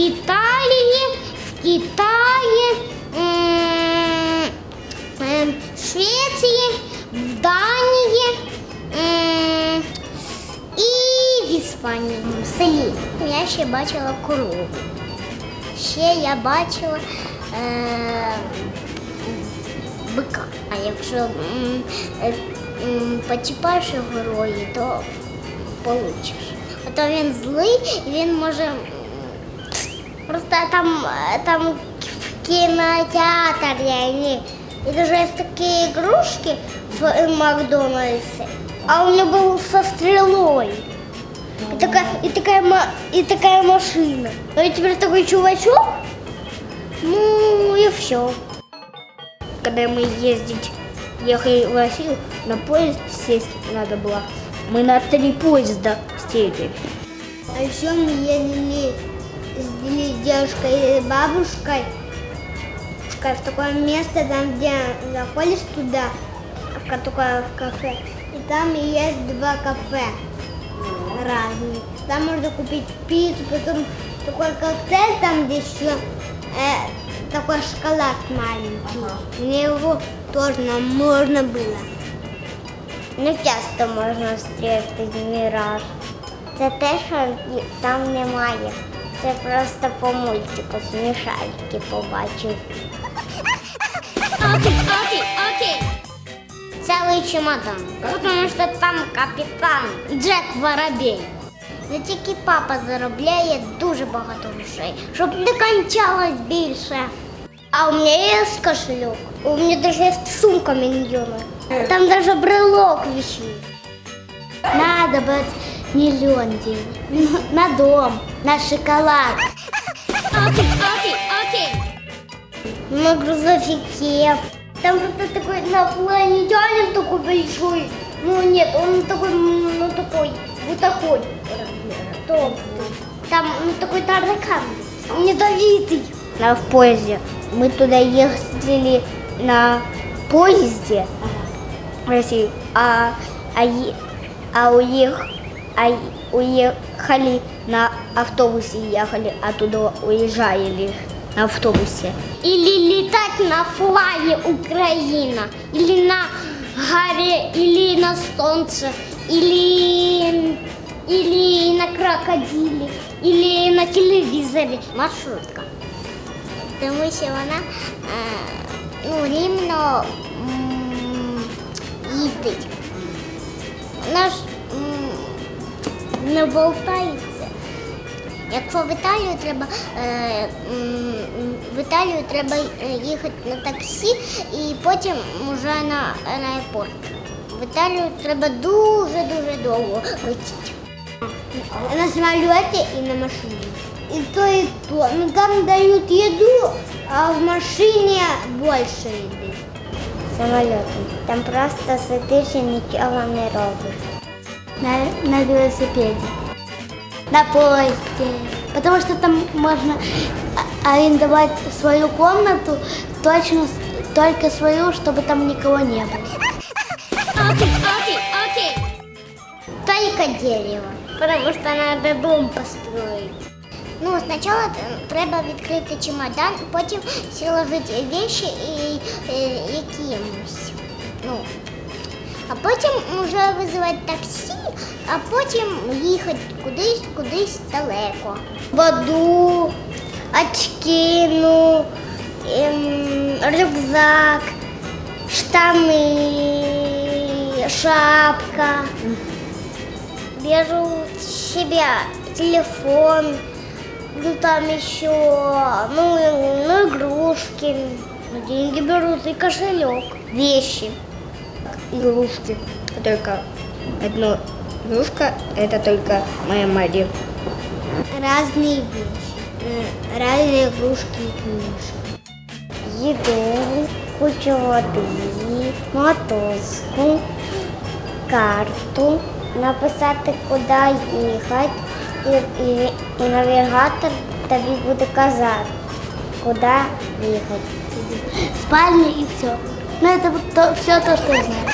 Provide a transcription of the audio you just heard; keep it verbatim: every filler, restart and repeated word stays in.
Италии, в Китае, м, м, в Швеции, в Дании м, і в Іспанії. В селі. Я ще бачила корову. Ще я бачила е, бика. А якщо м, е, м, почіпаєш його рої, то получиш. А то він злий, і він може просто там, там в кінотеатрі вони. І дуже є такі ігрушки в Макдональдсі, а у нього був со стрілою. И такая, и такая, и такая машина. А теперь такой чувачок, ну и все. Когда мы ездить, ехали в Россию, на поезд сесть надо было. Мы на три поезда сели. А еще мы ездили с дедушкой и бабушкой в такое место, там где заходишь туда, такое кафе, и там есть два кафе. Разные. Там можно купить пиццу, потом такой коктейль, там где еще э, такой шоколад маленький. Мне его тоже нам можно было. Ну, часто можна зустріти міраж. Це те, що там немає. Це просто по мультику смішарики побачив. Окей, окей, окей. Целый чемодан, потому что там капітан Джек Воробей. За тільки папа заробляє дуже багато грошей, щоб не кончалось більше. А у мене є кошелек, у мене навіть є сумка миньйона. Там навіть брелок висить. Надо брать миллион денег на дом, на шоколад. Окей, окей, окей. На грузовике. Там просто такой инопланетянин такой большой. Ну нет, он такой, ну такой, вот такой толстый. Там ну, такой таракан, ядовитый. На в поезде. Мы туда ездили на поезде в Россию, а, а, а, уех, а уехали на автобусе, ехали, оттуда уезжали на автобусе. Или летать на флаге Украина, или на горе, или на солнце, или, или на крокодиле, или на телевизоре. Маршрутка. Тому що вона ну, рівно їздить. Вона ж не болтається. Якщо в Італію треба, в Італію треба їхати на таксі і потім вже на аеропорт. В Італію треба дуже-дуже довго летіти. На самоліті і на машині. И то, и то. Ну там дают еду, а в машине больше еды. Самолетом. Там просто сидишь и ничего не робишь. На, на велосипеде. На поезде. Потому что там можно арендовать свою комнату, точно только свою, чтобы там никого не было. Окей, окей, окей. Только дерево, потому что надо дом построить. Ну, сначала треба відкрити чемодан, потім сложити речі і, і якимось. Ну, а потім вже визивати таксі, а потім їхати кудись, кудись далеко. Воду, очки, ну, ем, рюкзак, штани, шапка. Беру себе телефон. Ну там еще, ну, ну игрушки, ну, деньги берут и кошелек, вещи. Игрушки, только одна игрушка, это только моя Мария. Разные вещи, разные игрушки и книжки. Еду, кучу воды, мотузку, карту, написати, куди їхати. І, і, і навігатор тобі буде казати, куди їхати. Спальня і все. Ну, це то, все то, що я знаю.